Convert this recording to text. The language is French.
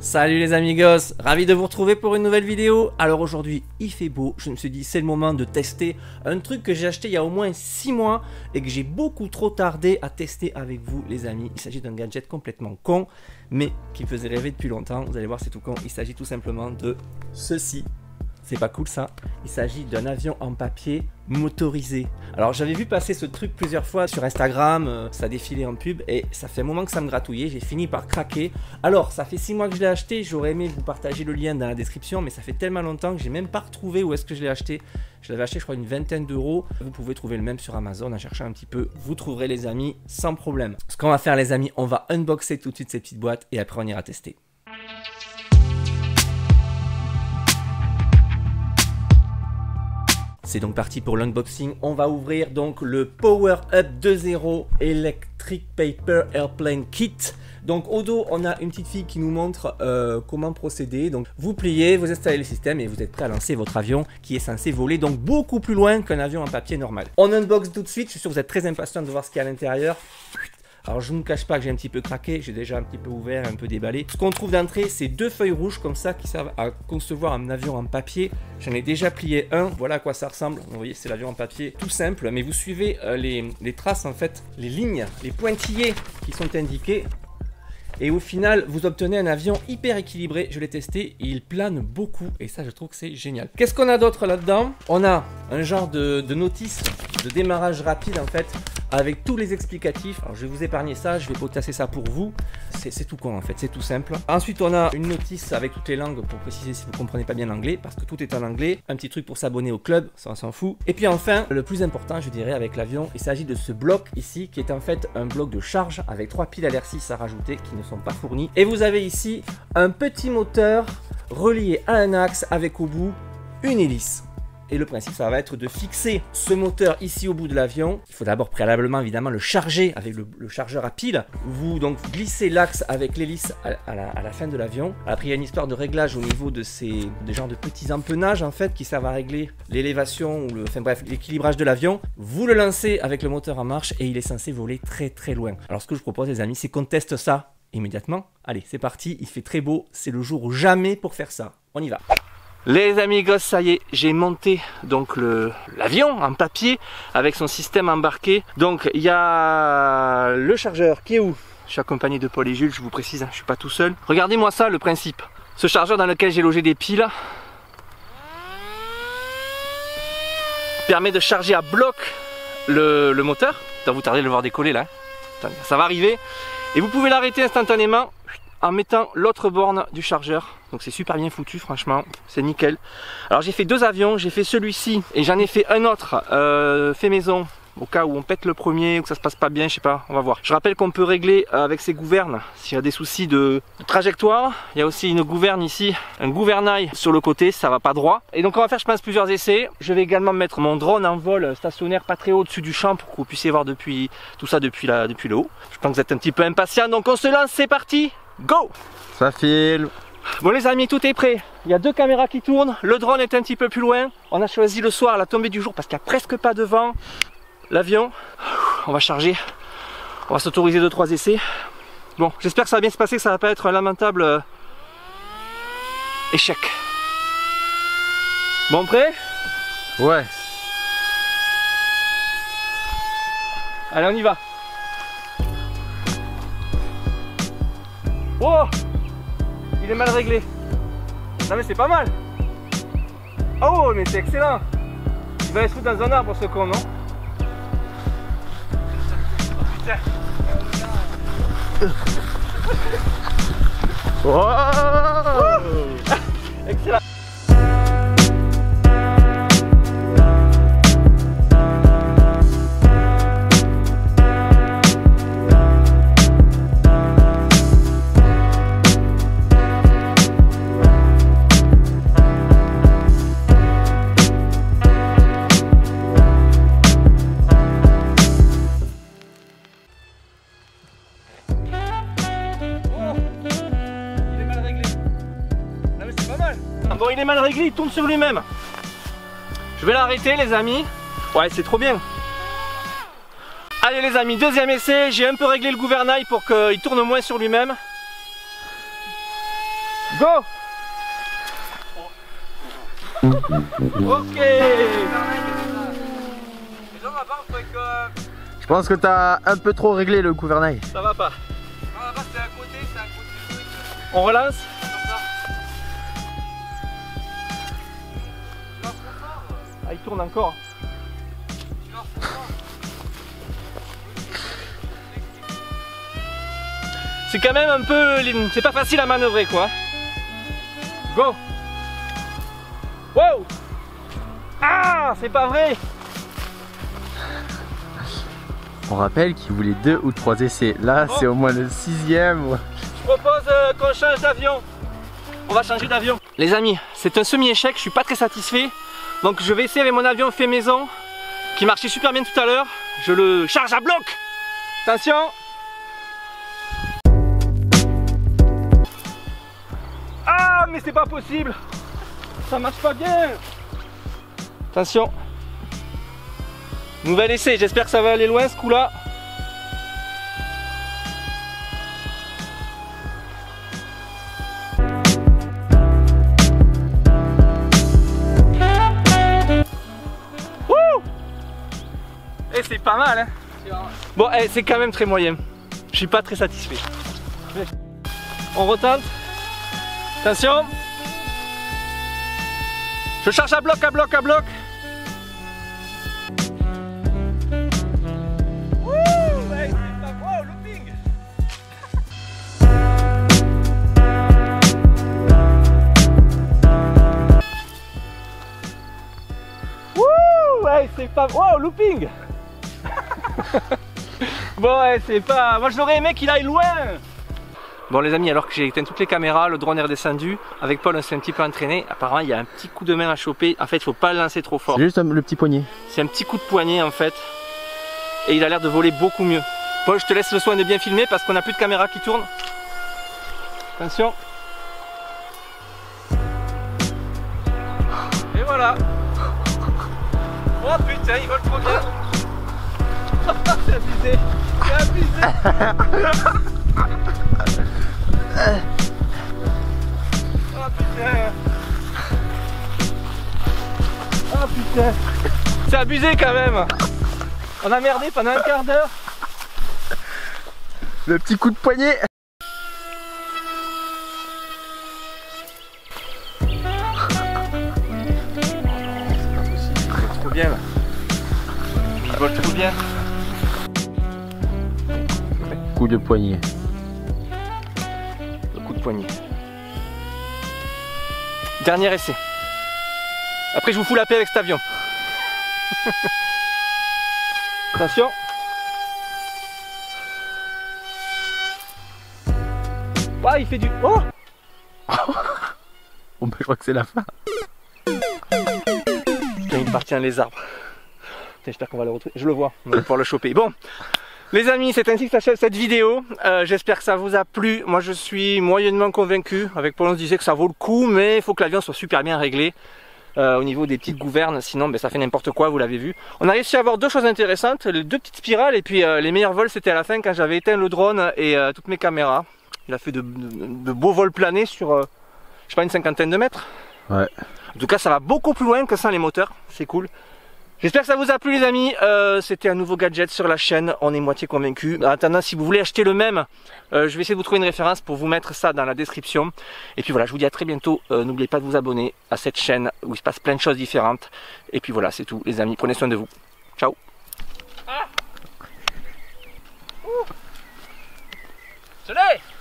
Salut les amigos, ravi de vous retrouver pour une nouvelle vidéo. Alors aujourd'hui il fait beau, je me suis dit c'est le moment de tester un truc que j'ai acheté il y a au moins 6 mois et que j'ai beaucoup trop tardé à tester avec vous les amis. Il s'agit d'un gadget complètement con mais qui me faisait rêver depuis longtemps, vous allez voir c'est tout con. Il s'agit tout simplement de ceci. C'est pas cool ça. Il s'agit d'un avion en papier motorisé. Alors j'avais vu passer ce truc plusieurs fois sur Instagram, ça défilait en pub et ça fait un moment que ça me gratouillait, j'ai fini par craquer. Alors ça fait 6 mois que je l'ai acheté, j'aurais aimé vous partager le lien dans la description mais ça fait tellement longtemps que j'ai même pas retrouvé où est-ce que je l'ai acheté. Je l'avais acheté je crois une vingtaine d'euros. Vous pouvez trouver le même sur Amazon en cherchant un petit peu, vous trouverez les amis sans problème. Ce qu'on va faire les amis, on va unboxer tout de suite ces petites boîtes et après on ira tester. C'est donc parti pour l'unboxing. On va ouvrir donc le Power Up 2.0 Electric Paper Airplane Kit. Donc au dos, on a une petite fille qui nous montre comment procéder. Donc vous pliez, vous installez le système et vous êtes prêt à lancer votre avion qui est censé voler donc beaucoup plus loin qu'un avion en papier normal. On unbox tout de suite. Je suis sûr que vous êtes très impatient de voir ce qu'il y a à l'intérieur. Alors je ne vous cache pas que j'ai un petit peu craqué, j'ai déjà un petit peu ouvert, un peu déballé. Ce qu'on trouve d'entrée, c'est 2 feuilles rouges comme ça qui servent à concevoir un avion en papier. J'en ai déjà plié un, voilà à quoi ça ressemble. Vous voyez, c'est l'avion en papier tout simple, mais vous suivez les traces en fait, les lignes, les pointillés qui sont indiqués. Et au final, vous obtenez un avion hyper équilibré. Je l'ai testé, il plane beaucoup et ça, je trouve que c'est génial. Qu'est-ce qu'on a d'autre là-dedans? On a un genre de notice de démarrage rapide en fait, avec tous les explicatifs. Alors je vais vous épargner ça, je vais potasser ça pour vous. C'est tout con en fait, c'est tout simple. Ensuite on a une notice avec toutes les langues pour préciser si vous comprenez pas bien l'anglais, parce que tout est en anglais. Un petit truc pour s'abonner au club, ça on s'en fout. Et puis enfin, le plus important je dirais avec l'avion, il s'agit de ce bloc ici, qui est en fait un bloc de charge avec 3 piles LR6 à rajouter qui ne sont pas fournies. Et vous avez ici un petit moteur relié à un axe avec au bout une hélice. Et le principe, ça va être de fixer ce moteur ici au bout de l'avion. Il faut d'abord préalablement évidemment le charger avec le chargeur à pile. Vous donc glissez l'axe avec l'hélice à la fin de l'avion. Après, il y a une histoire de réglage au niveau de ces genres de petits empennages en fait qui servent à régler l'élévation ou enfin bref l'équilibrage de l'avion. Vous le lancez avec le moteur en marche et il est censé voler très très loin. Alors ce que je vous propose les amis, c'est qu'on teste ça immédiatement. Allez, c'est parti, il fait très beau, c'est le jour ou jamais pour faire ça. On y va. Les amigos, ça y est, j'ai monté donc l'avion en papier avec son système embarqué. Donc il y a le chargeur qui est où? Je suis accompagné de Paul et Jules, je vous précise, hein, je suis pas tout seul. Regardez-moi ça, le principe. Ce chargeur dans lequel j'ai logé des piles permet de charger à bloc le moteur. Vous tardez de le voir décoller là. Attendez, ça va arriver. Et vous pouvez l'arrêter instantanément en mettant l'autre borne du chargeur. Donc c'est super bien foutu franchement, c'est nickel. Alors j'ai fait 2 avions, j'ai fait celui-ci et j'en ai fait un autre fait maison au cas où on pète le premier ou que ça se passe pas bien, je sais pas, on va voir. Je rappelle qu'on peut régler avec ces gouvernes s'il y a des soucis de trajectoire. Il y a aussi une gouverne ici, un gouvernail sur le côté, ça va pas droit. Et donc on va faire je pense plusieurs essais. Je vais également mettre mon drone en vol stationnaire pas très haut au-dessus du champ pour que vous puissiez voir tout ça depuis le haut. Je pense que vous êtes un petit peu impatient, donc on se lance, c'est parti, go! Ça file. Bon les amis, tout est prêt. Il y a 2 caméras qui tournent, le drone est un petit peu plus loin. On a choisi le soir, la tombée du jour parce qu'il n'y a presque pas de vent. L'avion, on va charger, on va s'autoriser 2-3 essais. Bon, j'espère que ça va bien se passer, que ça va pas être un lamentable échec. Bon, prêt? Ouais. Allez, on y va. Oh! Il est mal réglé. Non mais c'est pas mal. Oh mais c'est excellent. Il va aller se foutre dans un arbre ce con, non? Oh putain. Wow. Excellent. Bon, il est mal réglé, il tourne sur lui-même. Je vais l'arrêter les amis. Ouais, c'est trop bien. Allez les amis, deuxième essai. J'ai un peu réglé le gouvernail pour qu'il tourne moins sur lui-même. Go. Ok. Je pense que t'as un peu trop réglé le gouvernail. Ça va pas. On relance. Ah, il tourne encore. C'est quand même un peu... C'est pas facile à manœuvrer quoi. Go. Wow. Ah, c'est pas vrai. On rappelle qu'il voulait 2 ou 3 essais. Là, c'est au moins le 6e. Je propose qu'on change d'avion. On va changer d'avion. Les amis, c'est un semi-échec, je suis pas très satisfait. Donc je vais essayer avec mon avion fait maison, qui marchait super bien tout à l'heure. Je le charge à bloc. Attention. Ah, mais c'est pas possible. Ça marche pas bien. Attention. Nouvel essai, j'espère que ça va aller loin ce coup-là. Et c'est pas mal hein. Bon, c'est quand même très moyen. Je suis pas très satisfait. On retente. Attention. Je charge à bloc, à bloc, à bloc. Ouais, c'est pas... Wow, looping. Bon, ouais, c'est pas... Moi, j'aurais aimé qu'il aille loin. Bon, les amis, alors que j'ai éteint toutes les caméras, le drone est redescendu. Avec Paul, on s'est un petit peu entraîné. Apparemment, il y a un petit coup de main à choper. En fait, il faut pas le lancer trop fort. C'est juste le petit poignet. C'est un petit coup de poignet, en fait. Et il a l'air de voler beaucoup mieux. Paul, je te laisse le soin de bien filmer parce qu'on n'a plus de caméra qui tourne. Attention. Et voilà. Oh putain, il vole trop bien. C'est abusé. C'est abusé. Oh putain. Oh putain. C'est abusé quand même. On a merdé pendant un quart d'heure. Le petit coup de poignet. Bien là. Il vole trop bien. Coup de poignet. Le coup de poignet. Dernier essai. Après je vous fous la paix avec cet avion. Attention. Ah, il fait du... Oh. Bon bah je crois que c'est la fin. Il appartient les arbres. J'espère qu'on va le retrouver. Je le vois, on va pouvoir le choper. Bon, les amis, c'est ainsi que s'achève cette vidéo. J'espère que ça vous a plu. Moi, je suis moyennement convaincu. Avec Paul, on se disait que ça vaut le coup, mais il faut que l'avion soit super bien réglé au niveau des petites gouvernes. Sinon, ben, ça fait n'importe quoi, vous l'avez vu. On a réussi à avoir 2 choses intéressantes. Les 2 petites spirales et puis les meilleurs vols, c'était à la fin quand j'avais éteint le drone et toutes mes caméras. Il a fait de beaux vols planés sur, je sais pas, une 50aine de mètres. Ouais. En tout cas, ça va beaucoup plus loin que ça les moteurs, c'est cool. J'espère que ça vous a plu les amis, c'était un nouveau gadget sur la chaîne, on est moitié convaincus. En attendant, si vous voulez acheter le même, je vais essayer de vous trouver une référence pour vous mettre ça dans la description. Et puis voilà, je vous dis à très bientôt, n'oubliez pas de vous abonner à cette chaîne où il se passe plein de choses différentes. Et puis voilà, c'est tout les amis, prenez soin de vous. Ciao. Ah. Je l'ai.